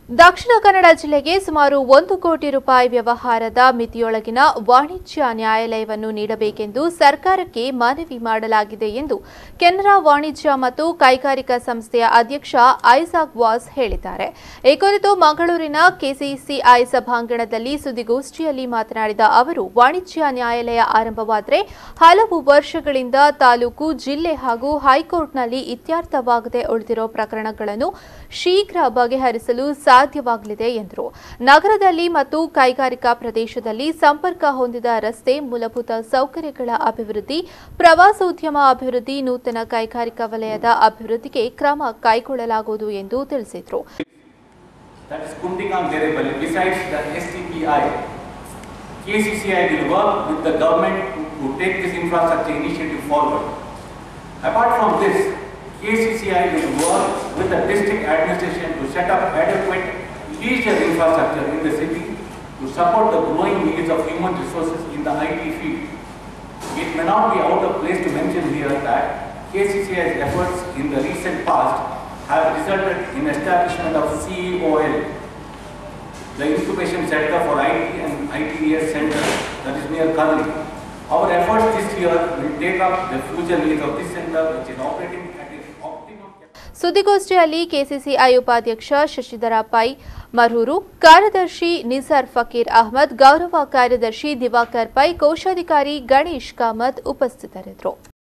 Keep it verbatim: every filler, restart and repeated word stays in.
ದಕ್ಷಿಣ ಕನ್ನಡ ಜಿಲ್ಲೆಗೆ ಸುಮಾರು ಒಂದು ಕೋಟಿ ರೂಪಾಯಿ ವ್ಯವಹಾರದ ಮಿತಿಯೊಳಗಿನ ವಾಣಿಜ್ಯ ನ್ಯಾಯಾಲಯವನ್ನು ನೀಡಬೇಕೆಂದು ಸರ್ಕಾರಕ್ಕೆ ಮನವಿ ಮಾಡಲಾಗಿದೆ ಎಂದು ಕೆನರಾ ವಾಣಿಜ್ಯ ಮತ್ತು ಕೈಗಾರಿಕಾ ಸಂಸ್ಥೆಯ ಅಧ್ಯಕ್ಷ ಐಸಾಕ್ ವಾಸ್ ಹೇಳಿದ್ದಾರೆ. ಈ ಕುರಿತು ಮಂಗಳೂರಿನ ಕೆಸಿಸಿಐ ಸಭಾಂಗಣದಲ್ಲಿ ಸುದ್ದಿಗೋಷ್ಠಿಯಲ್ಲಿ ಮಾತನಾಡಿದ ಅವರು, ವಾಣಿಜ್ಯ ನ್ಯಾಯಾಲಯ ಆರಂಭವಾದರೆ ಹಲವು ವರ್ಷಗಳಿಂದ ತಾಲೂಕು, ಜಿಲ್ಲೆ ಹಾಗೂ ಹೈಕೋರ್ಟ್ನಲ್ಲಿ ಇತ್ಯರ್ಥವಾಗದೆ ಉಳಿದಿರುವ ಪ್ರಕರಣಗಳನ್ನು ಶೀಘ್ರ ಬಗೆಹರಿಸಲು ಸಾಧ್ಯವಾಗಲಿದೆ ಎಂದರು. ನಗರದಲ್ಲಿ ಮತ್ತು ಕೈಗಾರಿಕಾ ಪ್ರದೇಶದಲ್ಲಿ ಸಂಪರ್ಕ ಹೊಂದಿದ ರಸ್ತೆ, ಮೂಲಭೂತ ಸೌಕರ್ಯಗಳ ಅಭಿವೃದ್ಧಿ, ಪ್ರವಾಸೋದ್ಯಮ ಅಭಿವೃದ್ಧಿ, ನೂತನ ಕೈಗಾರಿಕಾ ವಲಯದ ಅಭಿವೃದ್ಧಿಗೆ ಕ್ರಮ ಕೈಗೊಳ್ಳಲಾಗುವುದು ಎಂದು ತಿಳಿಸಿದರು. K C C I will work with the district administration to set up adequate leisure infrastructure in the city to support the growing needs of human resources in the I T field. It may not be out of place to mention here that K C C I's efforts in the recent past have resulted in establishment of C E O L, the incubation center for I T and I T E S center that is near Kalli. Our efforts this year will take up the future needs of this center, which is operating at ಸುದ್ದಿಗೋಷ್ಠಿಯಲ್ಲಿ KCCI ಉಪಾಧ್ಯಕ್ಷ Shashidhara pi Marur, ಕಾರ್ಯದರ್ಶಿ ನಿಸಾರ್ ಫಕೀರ್ ಅಹಮದ್, ಗೌರವ ಕಾರ್ಯದರ್ಶಿ Diwakar pi, ಕೋಶಾಧಿಕಾರಿ ಗಣೇಶ್ ಕಾಮತ್ ಉಪಸ್ಥಿತರಿದ್ದರು.